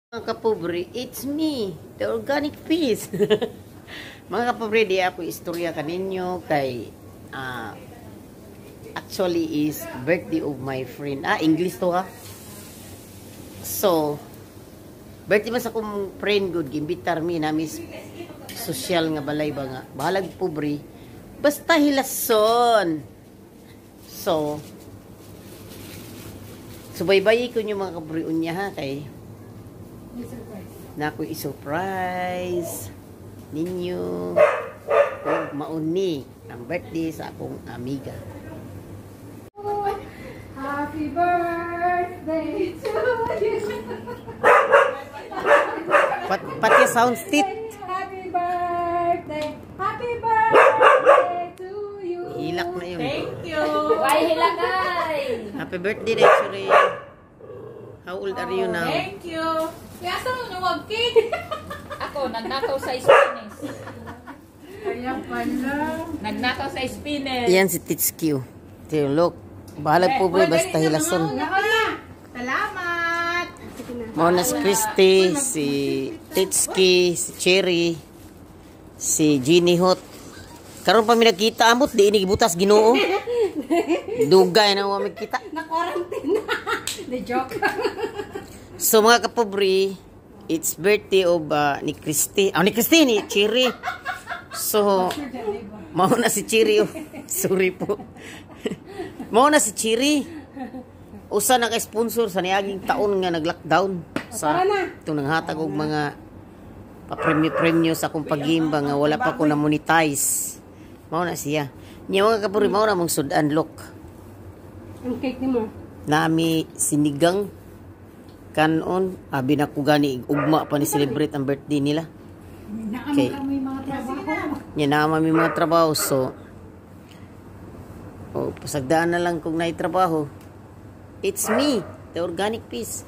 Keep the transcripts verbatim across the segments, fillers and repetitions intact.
Mga kapobre, it's me, the organic peace. Mga kapobre, di ako istorya kaninyo kay uh, actually is birthday of my friend. Ah, English to ha. So, birthday man sa kong friend good, gimbitar mi namis social nga balay ba nga. Bahalag pobre, basta hilason. So, subaybayi ko nyo mga kapobre unya ha kay na ako i-surprise ninyo kung mauni ang birthday sa akong amiga. Happy birthday to you. Pat pati sound stit. Happy birthday. Happy birthday to you. Hilak na yun. Thank you. Why hilagay? Happy birthday, Desiree. How old are you now? Thank you. Kaya saan mo nawag cake? Ako, nagnakaw sa Spanish. Kaya pala. Nagnakaw sa Spanish. Yan si Titski. Tiyo, look. Bahalag po bro, basta hilason. Salamat. Muna si Christy, si Titski, si Cherry, si Jeannie Hot. Karon pa mi nakita amot, di ini gibutas Ginoo. Dugay na wa mi kita. Na-quarantine na. The joke. So mga kapobre, it's birthday of uh, ni Christy. Ah, ni Christy, ni Cherry. So, mao na si Cherry. Oh. Sorry po. Mao na si Cherry. Usa na ka-sponsor sa niaging taon nga nag-lockdown. Sa itong nanghatag og mga pa-premyo-premyo sa akong pagimba nga wala pa ko na-monetize. Mao na siya. Nya mga kapobre, mao na mong sudan look. Ang cake ni mo? Nami sinigang kanon, abi na ko gani ugma pa ni celebrate ang birthday nila. Okay. Nya naman may mga trabaho so oh, pasagdaan na lang kung naay trabaho. It's me, the organic peace.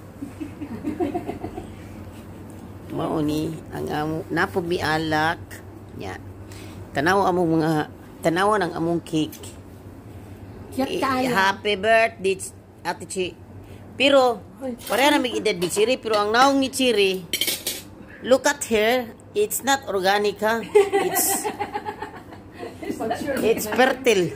Mao ni ang amo napo mi alak nya. Tanaw among mga tanawan ang among cake. Cute tayo. Happy birthday Ate Chi. Pero pareha na may edad ni Chiri, pero ang naong ni Chiri, look at her, it's not organic ha. It's it's fertile.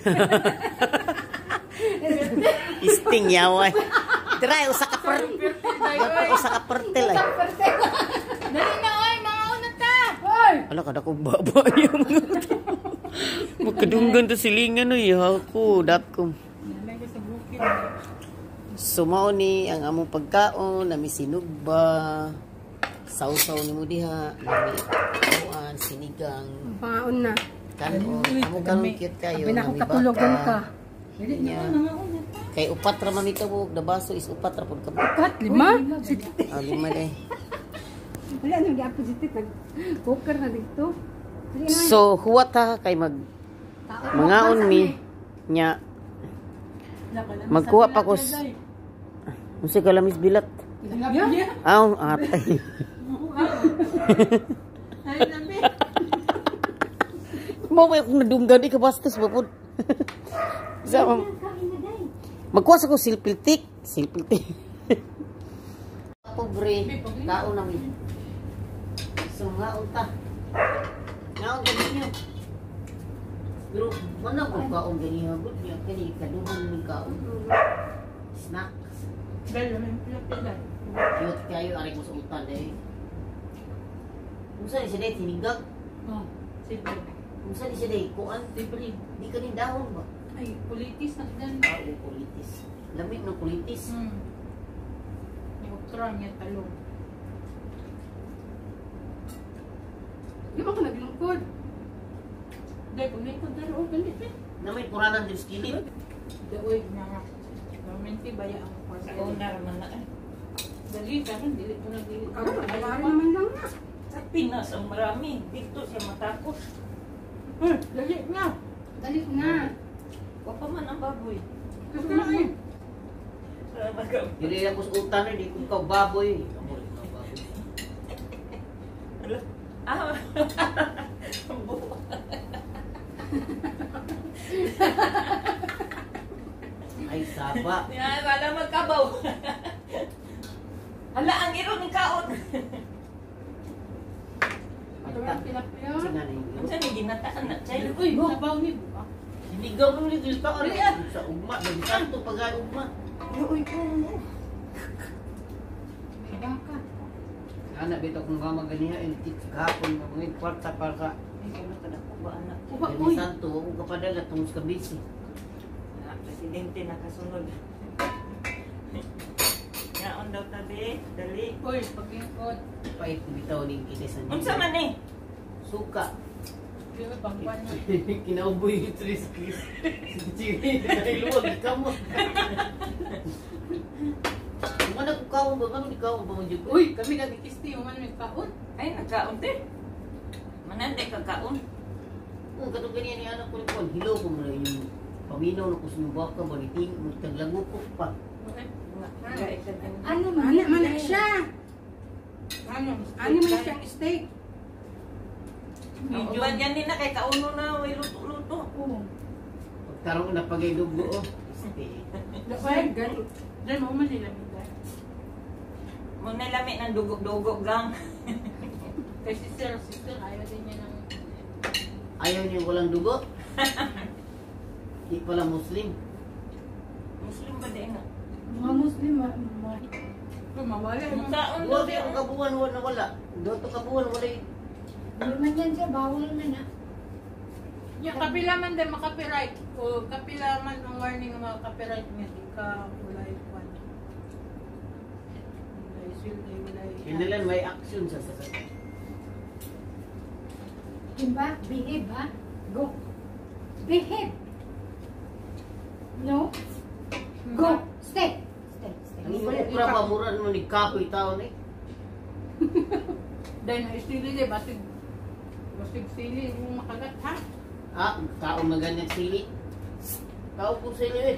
Isting yaway. Try usa ka fertile. Usa ka fertile ay. Dali na oy, mga unat ka. Hoy. Ala kada ko baba yung mga. Magkadunggan to silingan no ako datkom. So mao ni ang among pagkaon, nami sinugba, sausaw ni mo diha, nami kuan sinigang, Paon na. kanon, amo kanon cute kayo, Abi na akong nami katulogon ka. Dili niya. Kay upat ra mami kabuk, the baso is upat ra pud kabuk. Kat, lima? Ah, lima day. Wala nang gi-opposite nag cooker na dito. So huwat ha kay mag mangaon mi nya magkuha pa ko unsa kalamis bilat. Aw, atay. Mo may akong nadunggan di ka bastos ba pud. Sa magkuha sa ko silpiltik, silpiltik. Pobre, kaon na mi. So nga unta. Ngaon gani niyo. Pero mana ko kaon gani hagot niya kani kaduhan ni kaon. Snack. Belo men pila. Cute kayo, aray ko sa utan eh. Kung saan siya dahil tinigag? Oh, sige. Kung saan siya dahil kuan? Di ka rin dahon ba? Ay, politis na gan. Ah, o kulitis. Lamig ng kulitis. Hmm. Yung ukra niya talong. Di ba ka naglungkod? Dahil kung naikod na rin, galit eh. Na may kuranan din skillet. Daoy nga nga. Normalmente baya ang kwarta. Owner man na eh. Dali ka rin, dili ko na dili. Ako, nabari naman lang na. Sa Pinas ang marami. Dito siya matapos. Hmm, dali na. Dali na. Wapa man ang baboy. Gusto na eh. Dili lang ko sa utan eh, di ko ikaw baboy. Amo rin ikaw baboy. Ah. Ay, saba. Yan, wala magkabaw. Hala, ang iro ng kaon. ginata. Tilapia. Singa na yung Ang saan yung ginataan na chay? Uy, sabaw ni buka. Sinigaw mo ulit yung taon. Sa ugma, nagkanto pag ugma. Uy, ko. May baka. Anak bito kung mamaganiya, intit kahapon na mga kwarta para sa Ay, kaya ka na po ba anak? Uba, Dani uy. Santo, ako kapadala tungos ka busy. Ah, presidente nakasunod. Yaon daw tabi, dali. Uy, paglingkod. Pait bitaw ni kinisan. Unsa man eh? Suka. Di ba, pangwan na. Kinauboy yung Tris Chris. Si Chiri, dahil luwag, kamo. Kung ano ko kaon ba? Ano ni kaon ba mo dyan? Uy, kami nagkikisti, uman may kaon. Ay, nagkaon din. Mananday kakaon. Kung katong ganyan ni anak ko ni Juan, hilaw ko muna yung paminaw na kusong baka, baliting, magtaglago ko pa. Ano man, man siya. Ano, ano man siyang steak. Ang uban yan din na kay kauno na may luto-luto. Oo. Pagkaroon na pagay dugo, oh. Este, Ay, gani. Diyan mo man nila nila. Muna lami ng dugog-dugog lang. Kay sister, sister, ayaw din niya ng... ayaw niyo walang dugo? Di pala Muslim. Muslim ba din na? Mga Muslim, mga... Kung mawala yung... Mukhaon daw Wala din. yung kabuhan, wala wala. Doto kabuhan, wala yung... Hindi man yan siya, bawal na na. Yung kapila man din makapiright. O kapila man ang warning ng mga copyright niya. Di ka wala yung kwan. Wala yung sweldo, wala yung... Kinilan may action sa sa Diba? Behave, ha? Go. Behave. No? Go. Stay. Stay. Stay. Ang imo pra ba mura mo ni kapoy taon eh. Dahil na istili din, basig... Basig sili yung makagat, ha? Ah, taong na ganyan sili. Tao po sili eh.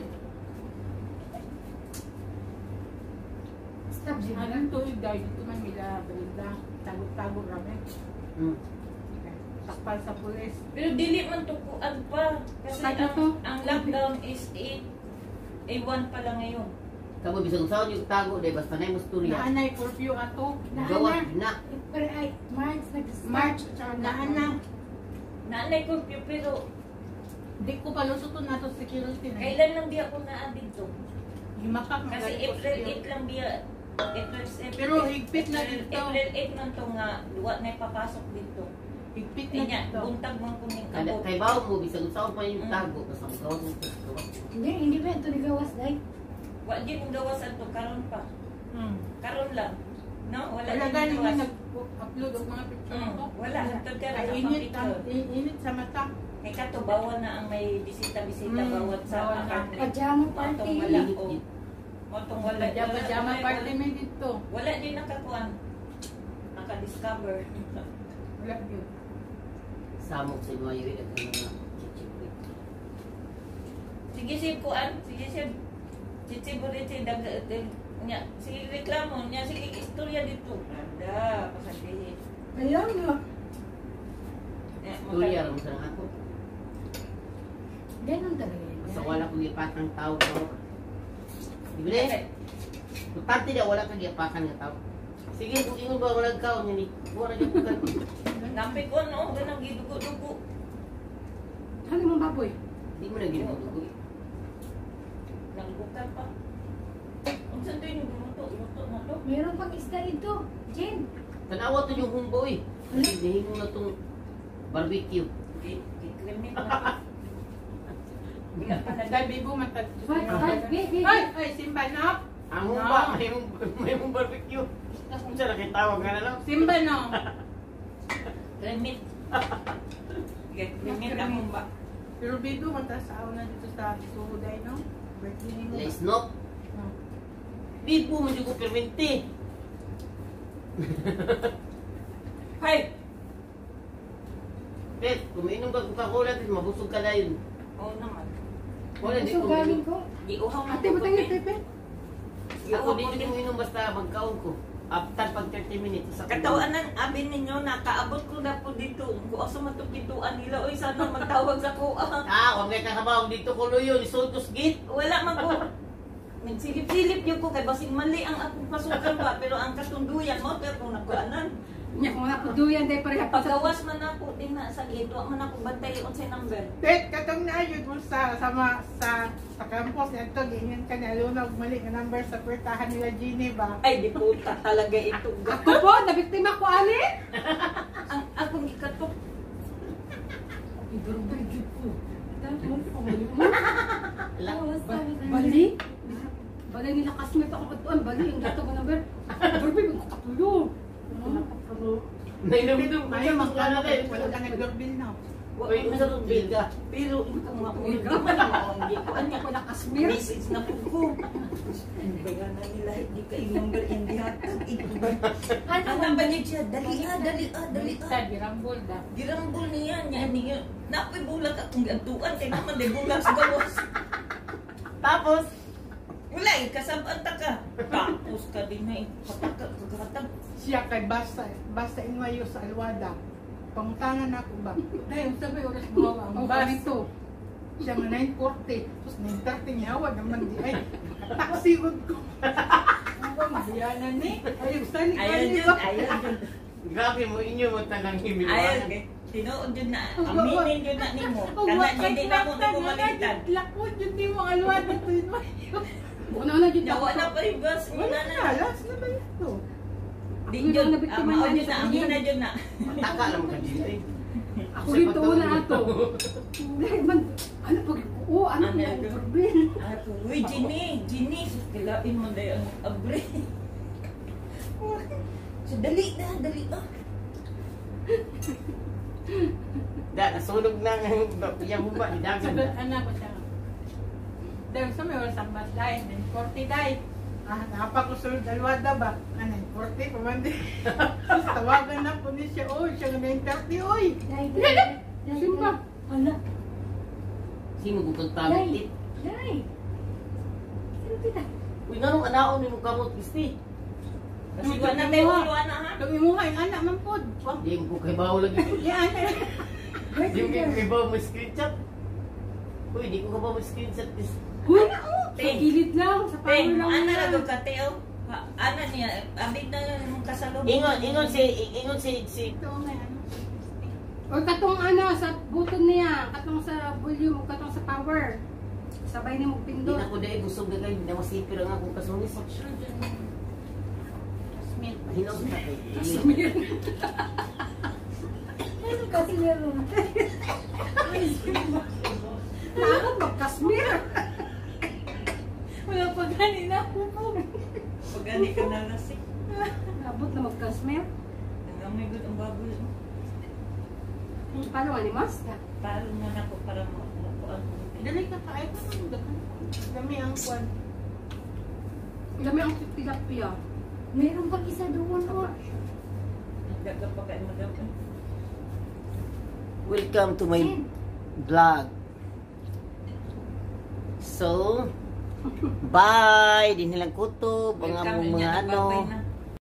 Stop, Jim. Anong tuig dahil dito man nila Brenda. Tago-tago rami. Hmm. Takpal sa pulis. Pero dili man tukuan pa. Kasi Start na ang, to. ang lockdown is eight. A one pa lang ngayon. Kamo bisag saan yung tago dahil basta na yung musturya. Naanay curfew ato. Gawas na. Pero ay, March, nag-start. March, naana. Naanay ko pero Di ko palusuton nato security na. kailan lang di ako naa dito. Himakak na Kasi galing April curfew. eight lang biya. April seven. Pero higpit na April- dito. April eight man to nga duwa na papasok dito. Higpit na Kanya, dito. buntag man kuning Kada kabot. kay bawo mo bisag saan pa yung Mm. tago basta mo gawas mo gawas. Hindi, hindi ba ito nagawas, day? Wa di kong gawasan to karon pa. Hmm. Karon lang. No, wala Wala din galing gawas. yung nag-upload ng mga picture Mm, ko. wala hangtod ka Ay, lang init, ang ang, picture. init sa mata. Kay kato bawal na ang may bisita-bisita Mm, bawat sa bawal na. apartment. Pajama party. Motong wala ko. Motong wala. Pajama-jama wala- party may dito. Wala din nakakuan. Naka-discover. Wala yun. Samok sa mga yun at mga chichipit. Sige sib kuan, sige sib. Chichi buriti dag dag- nya sige reklamo nya sige istorya dito. Ada pasabihin. Ayaw na. Nya, Tulya rin sa ako. Ganun talaga yan. Basta wala kong ipatang tao ko. Di ba eh? Butante na wala kang ipakan nga tao. Sige, kung ino ba wala ka, niya ni. Wala niya bukan. Nampik ko no, ganang gidugo-dugo. Ano mo baboy? Di mo na ginudugo. Nangbukan pa. Unsan to yung luto, luto na to. Meron pang isda ito. Jen. Tanawa to yung humbo eh. Kasi nahingo na tong barbecue. Di di kremit na to. Bila pa na Dahil bibo matag. Five, five, wait, wait, Ay, wait. ay, simba na. Ang humba, may hum- may hum barbecue. Kung siya nakitawag ka na lang. Simba no. kremit. Sige, kremit ang ba. Pero bibo mata sa auna dito sa Suhuday no. Birthday ni mo. Let's not. Oh. Bibo mo ko permente. Hay. Pet, kuminom ka Coca-Cola, tis mabusog ka na yun. Oo naman. Wala di So, ko. galing ko. Di uhaw na Ate, matangin pepe. Ako di ko uminom basta magkaon ko. After pag thirty minutes. Isa ko. Katawanan, abin ninyo na kaabot ko na po dito. Kung asa matukituan nila, oy sana magtawag sa ko. Ah, huwag kayo kakabawang dito ko luyo, ni Sultos Gate. Wala man ko. Nagsilip-silip yun ko kay basing mali ang akong pasukan ba pero ang katunduyan mo pero kung nagkuanan Nya kung na puduyan day pareha pa sa Pagawas man ako din na sa ito, man ako bantay on sa number. Tet, katong naayod mo sa sama sa sa campus nito, ganyan ka na lunog mali nga number sa puwertahan nila Gini ba? Ay, di puta talaga ito. Ako po, nabiktima ko ani. Ang akong ikatok. Ibarubay jud ko. Dahil mo pamali mo. Bali. Bali nila kasmet ako katuan, bali ang dato ko number. Ibarubay ko katulo. Nainumdum May magkano kayo, wala ka nag-doorbell na. Uy, unsa tong bill ka? Pero ito nga ko naman ang ko Ano anya ko na kasmir? message na po ko. Ang baga na nila hindi ka number hindi hatag ito ba? Ano ba niya siya? Dali ah, dali ah, dali ah. Sa dirambol da. Dirambol niya niya niya. Napoy bulag akong gantuan kay naman de bulag sa gawas. Tapos, Wala eh, kasabaan ta ka. Tapos ka din na eh. Kapag kakatab. Siya kay basta, basta inwayo sa alwada. Pangutangan ako ba? Dahil sabi oras mo ang Oh, bus. ito. Siya nga nine forty. Tapos nine thirty niya, wag naman di ay. Taksiwag ko. Ang mahiyanan ni. Ayaw sa ni. Ayaw dyan, ayaw dyan. grabe mo inyo mo tanang Ayaw himiluan. dyan. Tinuod dyan na. Aminin dyan na nimo. Kana dyan din na mo na kumalitan. Lakot yun di mo alwada to inwayo. Ano na jud Nawa na pa rin bus. Wala na, last na ba ito? Di Hindi dyan. na biktima Amaw yan dyan sa na. Amin na dyan na. Mataka lang ka dito eh. Ako dito una ato. Dahil man, ano pag oo, ano Ano na yun? problem. Ah, uy, Ginny. Ginny. Kilain mo dahil ang abre. So, dali na. Dali ah. Da, nasunog na ang yung buba, idagan Sabi, na. anak ko siya. Dahil sa may oras ang bus dahil, nine forty dahil. Ah, napakusunod alwada ba? Ah, nine forty, pamandi. Tapos tawagan na po ni siya, oy, siya nga nine thirty, oy. Dai, dai. Sino ba? Ala. Sino ko kang Dai. pamitit? Dai. Sino kita? Uy, nga nung anaon ni mo kamot, Kristi. Kasi wala na tayo ulo na ha. Kung imuha yung anak man po. Wang, Di ko kay bawo lagi. yan. Di ko kay bawo mo screenshot. Uy, di ko ka bawo mo screenshot. Huy, sa gilid lang, sa power Teng, lang. ano yan. na doon ka, Teo? Ha- Ano niya? Abig na yung kasalubong. Ingon, ingon si, ingon si, si, Ito may ano. O katong ano, sa button niya, katong sa volume, katong sa power. Sabay ni mo di pindot. na ko dahil busog na kayo, di na masipir ang akong kasunis. Smith. Hinaw sa kay. Ano kasi meron? Nakakot mag-Kasmir. Wala pa ganina po po. Pagani ka na lasik. Abot na mag-Kasmir. Nangamay good ang baboy. Paano nga ni Mas? Palo mo na ko para makuhaan ko. Dali ka kaay pa ng dagan. Dami ang kwan. Dami ang tilapia. Meron pang isa doon o. Daga pa kayo madami. Welcome to my vlog. So, bye! Di nilang kutob, ang among mga ano.